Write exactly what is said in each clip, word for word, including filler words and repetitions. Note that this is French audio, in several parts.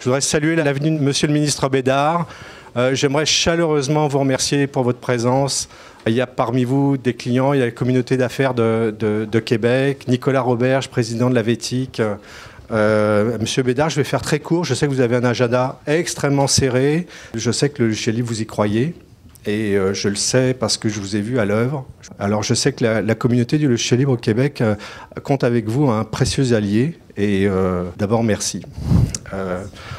Je voudrais saluer la venue de Monsieur le ministre Bédard. Euh, J'aimerais chaleureusement vous remercier pour votre présence. Il y a parmi vous des clients, il y a la communauté d'affaires de, de, de Québec, Nicolas Roberge, président de la V E T I C. Euh, Monsieur Bédard, je vais faire très court. Je sais que vous avez un agenda extrêmement serré. Je sais que le logiciel libre, vous y croyez. Et euh, je le sais parce que je vous ai vu à l'œuvre. Alors je sais que la, la communauté du logiciel libre au Québec euh, compte avec vous un précieux allié. Et euh, d'abord, merci. Euh,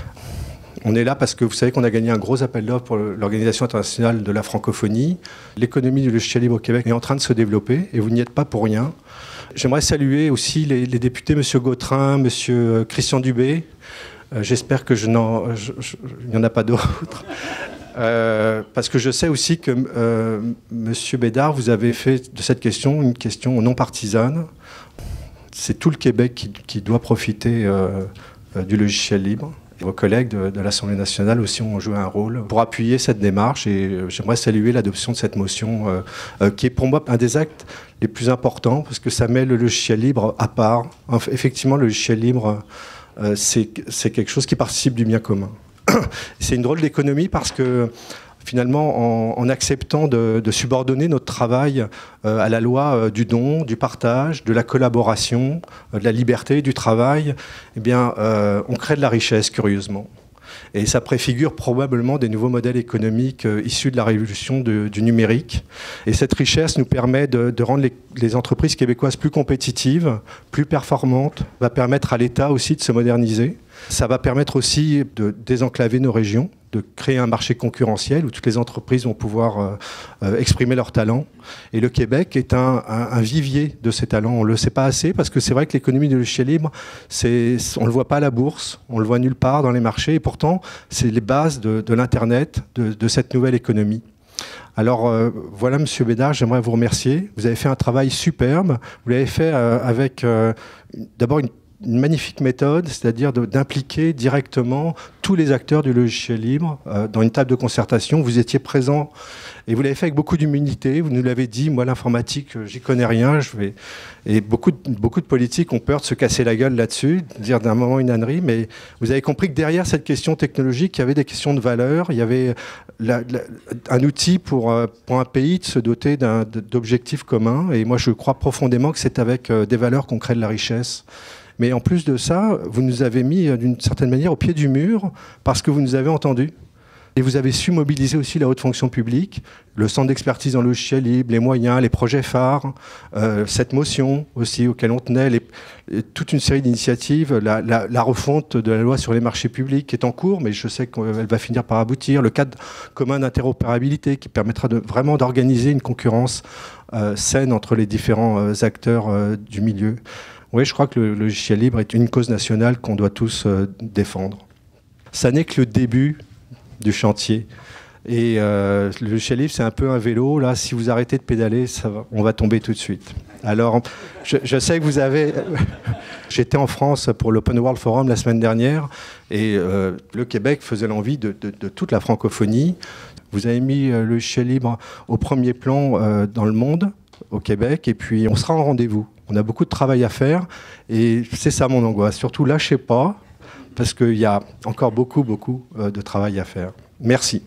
On est là parce que vous savez qu'on a gagné un gros appel d'offres pour l'Organisation internationale de la francophonie. L'économie du logiciel libre au Québec est en train de se développer et vous n'y êtes pas pour rien. J'aimerais saluer aussi les, les députés, M. Gautrin, M. Christian Dubé. Euh, J'espère que je n'en, je, je, il n'y en a pas d'autres. Euh, parce que je sais aussi que euh, M. Bédard, vous avez fait de cette question une question non partisane. C'est tout le Québec qui, qui doit profiter euh, euh, du logiciel libre. Vos collègues de, de l'Assemblée nationale aussi ont joué un rôle pour appuyer cette démarche et j'aimerais saluer l'adoption de cette motion euh, euh, qui est pour moi un des actes les plus importants parce que ça met le logiciel libre à part. Enfin, effectivement, le logiciel libre, euh, c'est quelque chose qui participe du bien commun. C'est une drôle d'économie parce que finalement, en, en acceptant de, de subordonner notre travail euh, à la loi euh, du don, du partage, de la collaboration, euh, de la liberté, du travail, eh bien, euh, on crée de la richesse, curieusement. Et ça préfigure probablement des nouveaux modèles économiques euh, issus de la révolution de, du numérique. Et cette richesse nous permet de, de rendre les, les entreprises québécoises plus compétitives, plus performantes, va permettre à l'État aussi de se moderniser. Ça va permettre aussi de désenclaver nos régions, de créer un marché concurrentiel où toutes les entreprises vont pouvoir euh, euh, exprimer leurs talents. Et le Québec est un, un, un vivier de ces talents. On ne le sait pas assez parce que c'est vrai que l'économie du logiciel libre, on ne le voit pas à la bourse, on le voit nulle part dans les marchés. Et pourtant, c'est les bases de, de l'Internet, de, de cette nouvelle économie. Alors euh, voilà, Monsieur Bédard, j'aimerais vous remercier. Vous avez fait un travail superbe. Vous l'avez fait euh, avec euh, d'abord une une magnifique méthode, c'est-à-dire d'impliquer directement tous les acteurs du logiciel libre euh, dans une table de concertation. Vous étiez présent et vous l'avez fait avec beaucoup d'humilité. Vous nous l'avez dit, moi l'informatique, j'y connais rien. Je vais... Et beaucoup de, beaucoup de politiques ont peur de se casser la gueule là-dessus, de dire d'un moment une ânerie, mais vous avez compris que derrière cette question technologique, il y avait des questions de valeur, il y avait la, la, un outil pour, pour un pays de se doter d'objectifs communs. Et moi je crois profondément que c'est avec des valeurs qu'on crée de la richesse. Mais en plus de ça, vous nous avez mis d'une certaine manière au pied du mur parce que vous nous avez entendus. Et vous avez su mobiliser aussi la haute fonction publique, le centre d'expertise en logiciel libre, les moyens, les projets phares, euh, cette motion aussi auquel on tenait, les, les, toute une série d'initiatives, la, la, la refonte de la loi sur les marchés publics qui est en cours, mais je sais qu'elle va finir par aboutir, le cadre commun d'interopérabilité qui permettra de, vraiment d'organiser une concurrence euh, saine entre les différents euh, acteurs euh, du milieu. Oui, je crois que le logiciel libre est une cause nationale qu'on doit tous euh, défendre. Ça n'est que le début du chantier. Et euh, le logiciel libre, c'est un peu un vélo. Là, si vous arrêtez de pédaler, ça va, on va tomber tout de suite. Alors, je, je sais que vous avez... J'étais en France pour l'Open World Forum la semaine dernière et euh, le Québec faisait l'envie de, de, de toute la francophonie. Vous avez mis le logiciel libre au premier plan euh, dans le monde, au Québec, et puis on sera en rendez-vous. On a beaucoup de travail à faire et c'est ça mon angoisse. Surtout, lâchez pas parce qu'il y a encore beaucoup, beaucoup de travail à faire. Merci.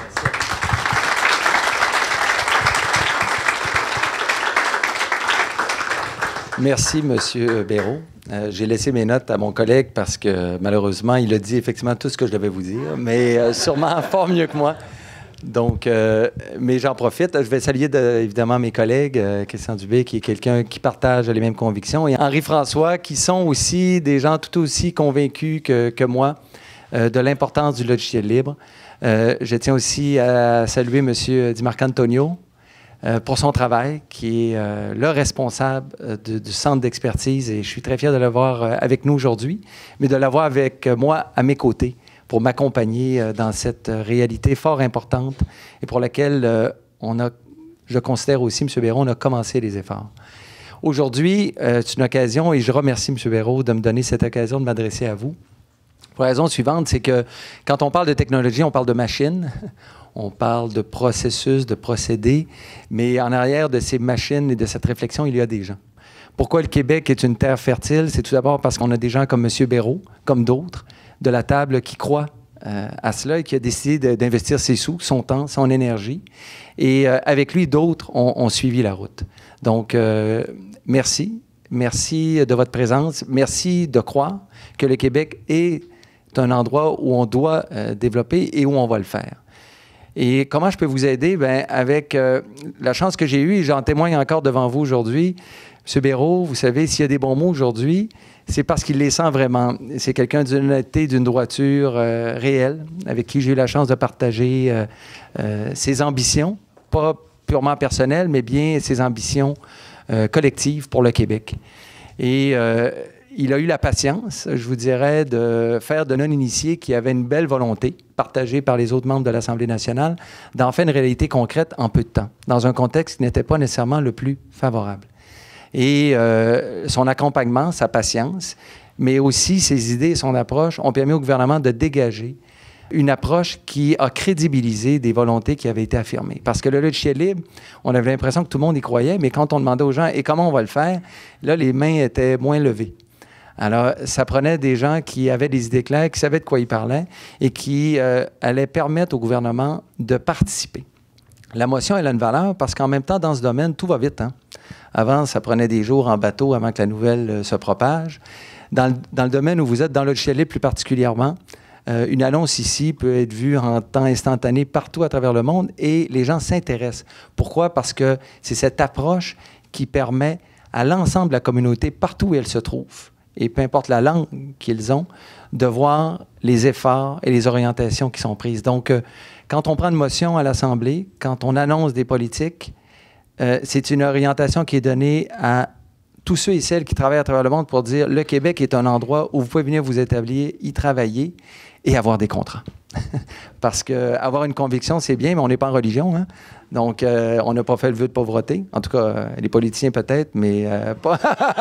Merci, Monsieur Béraud. Euh, J'ai laissé mes notes à mon collègue parce que malheureusement, il a dit effectivement tout ce que je devais vous dire, mais euh, sûrement fort mieux que moi. Donc, euh, mais j'en profite. Je vais saluer de, évidemment mes collègues, euh, Christian Dubé, qui est quelqu'un qui partage les mêmes convictions, et Henri-François, qui sont aussi des gens tout aussi convaincus que, que moi euh, de l'importance du logiciel libre. Euh, je tiens aussi à saluer M. Di Marcantonio euh, pour son travail, qui est euh, le responsable euh, de, du centre d'expertise, et je suis très fier de l'avoir euh, avec nous aujourd'hui, mais de l'avoir avec euh, moi à mes côtés, pour m'accompagner dans cette réalité fort importante et pour laquelle euh, on a, je considère aussi, M. Béraud, on a commencé les efforts. Aujourd'hui, euh, c'est une occasion, et je remercie M. Béraud de me donner cette occasion de m'adresser à vous. Pour la raison suivante, c'est que quand on parle de technologie, on parle de machines, on parle de processus, de procédés, mais en arrière de ces machines et de cette réflexion, il y a des gens. Pourquoi le Québec est une terre fertile? C'est tout d'abord parce qu'on a des gens comme M. Béraud, comme d'autres, de la table qui croit euh, à cela et qui a décidé d'investir ses sous, son temps, son énergie. Et euh, avec lui, d'autres ont, ont suivi la route. Donc, euh, merci. Merci de votre présence. Merci de croire que le Québec est un endroit où on doit euh, développer et où on va le faire. Et comment je peux vous aider? Bien, avec euh, la chance que j'ai eue, et j'en témoigne encore devant vous aujourd'hui, M. Béraud, vous savez, s'il y a des bons mots aujourd'hui, c'est parce qu'il les sent vraiment. C'est quelqu'un d'une honnêteté, d'une droiture euh, réelle, avec qui j'ai eu la chance de partager euh, euh, ses ambitions, pas purement personnelles, mais bien ses ambitions euh, collectives pour le Québec. Et euh, il a eu la patience, je vous dirais, de faire de non-initiés qui avaient une belle volonté, partagée par les autres membres de l'Assemblée nationale, d'en faire une réalité concrète en peu de temps, dans un contexte qui n'était pas nécessairement le plus favorable. Et euh, son accompagnement, sa patience, mais aussi ses idées et son approche ont permis au gouvernement de dégager une approche qui a crédibilisé des volontés qui avaient été affirmées. Parce que le logiciel libre, on avait l'impression que tout le monde y croyait, mais quand on demandait aux gens « et comment on va le faire ?», là, les mains étaient moins levées. Alors, ça prenait des gens qui avaient des idées claires, qui savaient de quoi ils parlaient et qui euh, allaient permettre au gouvernement de participer. La motion, elle a une valeur parce qu'en même temps, dans ce domaine, tout va vite. Hein? Avant, ça prenait des jours en bateau avant que la nouvelle euh, se propage. Dans le, dans le domaine où vous êtes, dans le logiciel libre plus particulièrement, euh, une annonce ici peut être vue en temps instantané partout à travers le monde et les gens s'intéressent. Pourquoi? Parce que c'est cette approche qui permet à l'ensemble de la communauté, partout où elle se trouve, et peu importe la langue qu'ils ont, de voir les efforts et les orientations qui sont prises. Donc, euh, quand on prend une motion à l'Assemblée, quand on annonce des politiques, euh, c'est une orientation qui est donnée à tous ceux et celles qui travaillent à travers le monde pour dire le Québec est un endroit où vous pouvez venir vous établir, y travailler et avoir des contrats. Parce qu'avoir une conviction, c'est bien, mais on n'est pas en religion. Hein? Donc, euh, on n'a pas fait le vœu de pauvreté. En tout cas, euh, les politiciens peut-être, mais euh, pas...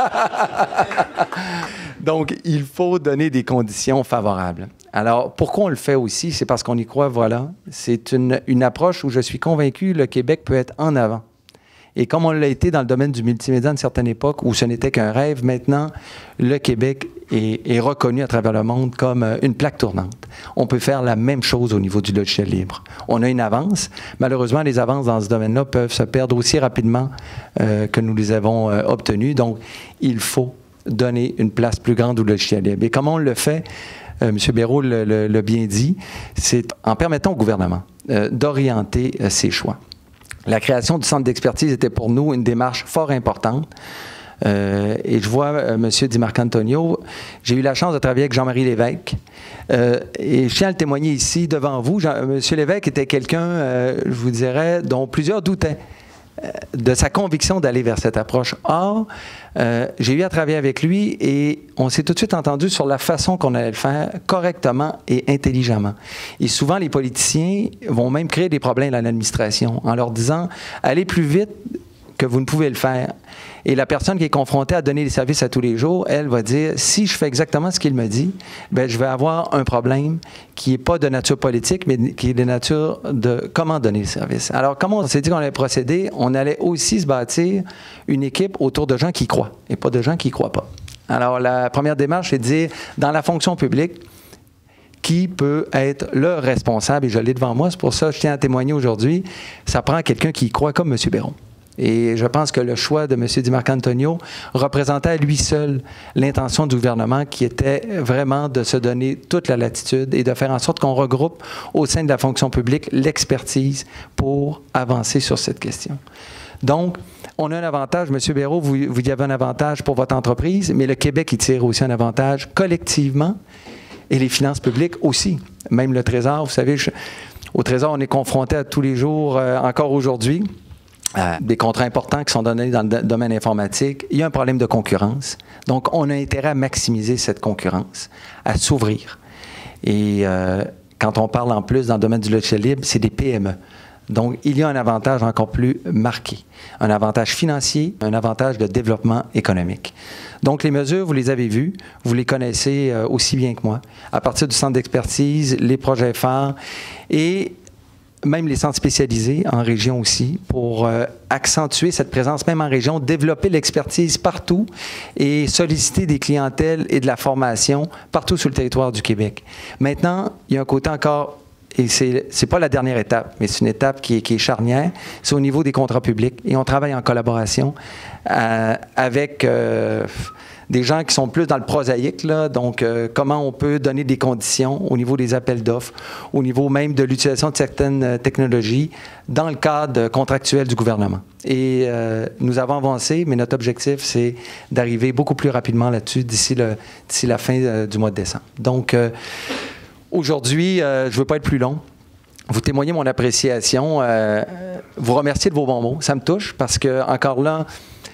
Donc, il faut donner des conditions favorables. Alors, pourquoi on le fait aussi? C'est parce qu'on y croit, voilà. C'est une, une approche où je suis convaincu que le Québec peut être en avant. Et comme on l'a été dans le domaine du multimédia à une certaine époque où ce n'était qu'un rêve, maintenant, le Québec est, est reconnu à travers le monde comme une plaque tournante. On peut faire la même chose au niveau du logiciel libre. On a une avance. Malheureusement, les avances dans ce domaine-là peuvent se perdre aussi rapidement euh, que nous les avons euh, obtenues. Donc, il faut donner une place plus grande au logiciel libre. Et comment on le fait? Euh, M. Béraud l'a bien dit, c'est en permettant au gouvernement euh, d'orienter euh, ses choix. La création du centre d'expertise était pour nous une démarche fort importante. Euh, et je vois euh, M. Di Marcantonio, j'ai eu la chance de travailler avec Jean-Marie Lévesque. Euh, et je tiens à le témoigner ici devant vous. Jean, M. Lévesque était quelqu'un, euh, je vous dirais, dont plusieurs doutaient euh, de sa conviction d'aller vers cette approche. Or, euh, j'ai eu à travailler avec lui et on s'est tout de suite entendu sur la façon qu'on allait le faire correctement et intelligemment. Et souvent, les politiciens vont même créer des problèmes à l'administration en leur disant « allez plus vite que vous ne pouvez le faire ». Et la personne qui est confrontée à donner des services à tous les jours, elle va dire, si je fais exactement ce qu'il me dit, bien, je vais avoir un problème qui n'est pas de nature politique, mais qui est de nature de comment donner le service. Alors, comment on s'est dit qu'on allait procéder? On allait aussi se bâtir une équipe autour de gens qui croient, et pas de gens qui ne croient pas. Alors, la première démarche, c'est de dire, dans la fonction publique, qui peut être le responsable, et je l'ai devant moi, c'est pour ça que je tiens à témoigner aujourd'hui, ça prend quelqu'un qui y croit comme M. Béraud. Et je pense que le choix de M. Di Marcantonio représentait à lui seul l'intention du gouvernement qui était vraiment de se donner toute la latitude et de faire en sorte qu'on regroupe au sein de la fonction publique l'expertise pour avancer sur cette question. Donc, on a un avantage, M. Béraud, vous, vous y avez un avantage pour votre entreprise, mais le Québec y tire aussi un avantage collectivement et les finances publiques aussi. Même le Trésor, vous savez, je, au Trésor, on est confronté à tous les jours, euh, encore aujourd'hui, Euh, des contrats importants qui sont donnés dans le domaine informatique. Il y a un problème de concurrence. Donc, on a intérêt à maximiser cette concurrence, à s'ouvrir. Et euh, quand on parle en plus dans le domaine du logiciel libre, c'est des P M E. Donc, il y a un avantage encore plus marqué. Un avantage financier, un avantage de développement économique. Donc, les mesures, vous les avez vues, vous les connaissez euh, aussi bien que moi. À partir du centre d'expertise, les projets phares et même les centres spécialisés en région aussi, pour euh, accentuer cette présence même en région, développer l'expertise partout et solliciter des clientèles et de la formation partout sur le territoire du Québec. Maintenant, il y a un côté encore, et c'est c'est pas la dernière étape, mais c'est une étape qui est, qui est charnière, c'est au niveau des contrats publics. Et on travaille en collaboration euh, avec euh, des gens qui sont plus dans le prosaïque, là, donc euh, comment on peut donner des conditions au niveau des appels d'offres, au niveau même de l'utilisation de certaines technologies dans le cadre contractuel du gouvernement. Et euh, nous avons avancé, mais notre objectif, c'est d'arriver beaucoup plus rapidement là-dessus d'ici le, d'ici la fin euh, du mois de décembre. Donc, euh, aujourd'hui, euh, je ne veux pas être plus long. Vous témoignez mon appréciation, euh, vous remercier de vos bons mots. Ça me touche parce que, encore là,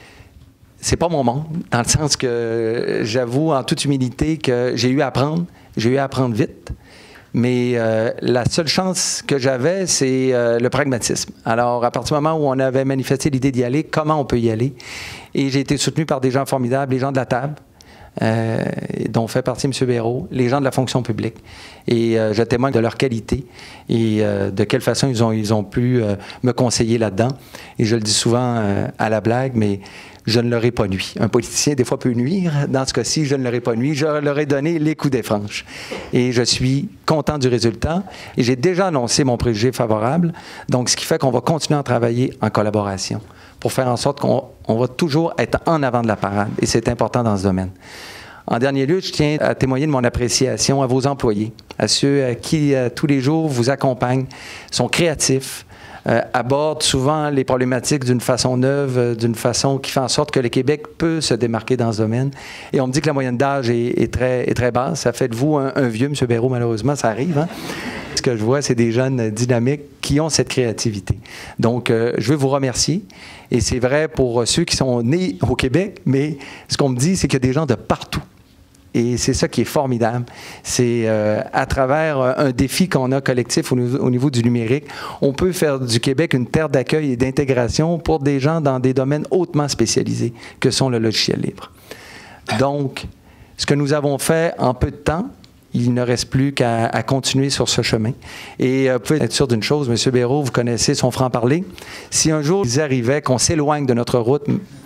c'est pas mon monde, dans le sens que j'avoue en toute humilité que j'ai eu à apprendre, j'ai eu à apprendre vite, mais euh, la seule chance que j'avais, c'est euh, le pragmatisme. Alors, à partir du moment où on avait manifesté l'idée d'y aller, comment on peut y aller? Et j'ai été soutenu par des gens formidables, les gens de la table, Euh, dont fait partie M. Béraud, les gens de la fonction publique. Et euh, je témoigne de leur qualité et euh, de quelle façon ils ont, ils ont pu euh, me conseiller là-dedans. Et je le dis souvent euh, à la blague, mais je ne leur ai pas nui. Un politicien, des fois, peut nuire. Dans ce cas-ci, je ne leur ai pas nui. Je leur ai donné les coups des franches. Et je suis content du résultat. Et j'ai déjà annoncé mon préjugé favorable. Donc, ce qui fait qu'on va continuer à travailler en collaboration pour faire en sorte qu'on on va toujours être en avant de la parade. Et c'est important dans ce domaine. En dernier lieu, je tiens à témoigner de mon appréciation à vos employés, à ceux à qui, euh, tous les jours, vous accompagnent, sont créatifs, euh, abordent souvent les problématiques d'une façon neuve, euh, d'une façon qui fait en sorte que le Québec peut se démarquer dans ce domaine. Et on me dit que la moyenne d'âge est, est, très, est très basse. Ça fait de vous un, un vieux, M. Béraud, malheureusement, ça arrive, hein? Ce que je vois, c'est des jeunes dynamiques qui ont cette créativité. Donc, euh, je veux vous remercier. Et c'est vrai pour ceux qui sont nés au Québec, mais ce qu'on me dit, c'est qu'il y a des gens de partout. Et c'est ça qui est formidable. C'est euh, à travers un défi qu'on a collectif au niveau, au niveau du numérique, on peut faire du Québec une terre d'accueil et d'intégration pour des gens dans des domaines hautement spécialisés, que sont le logiciel libre. Donc, ce que nous avons fait en peu de temps, il ne reste plus qu'à à continuer sur ce chemin. Et euh, vous pouvez être sûr d'une chose, M. Béraud, vous connaissez son franc-parler. Si un jour il arrivait qu'on s'éloigne de notre route,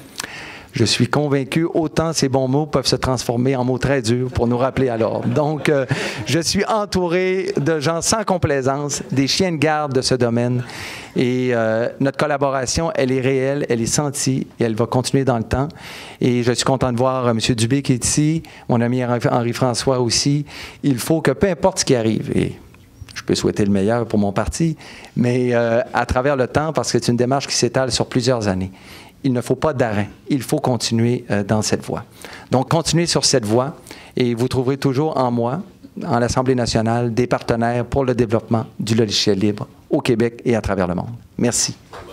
je suis convaincu, autant ces bons mots peuvent se transformer en mots très durs pour nous rappeler à l'ordre. Donc, euh, je suis entouré de gens sans complaisance, des chiens de garde de ce domaine. Et euh, notre collaboration, elle est réelle, elle est sentie et elle va continuer dans le temps. Et je suis content de voir euh, M. Dubé qui est ici, mon ami Henri-François aussi. Il faut que peu importe ce qui arrive, et je peux souhaiter le meilleur pour mon parti, mais euh, à travers le temps, parce que c'est une démarche qui s'étale sur plusieurs années, il ne faut pas d'arrêt. Il faut continuer euh, dans cette voie. Donc, continuez sur cette voie et vous trouverez toujours en moi, en l'Assemblée nationale, des partenaires pour le développement du logiciel libre au Québec et à travers le monde. Merci.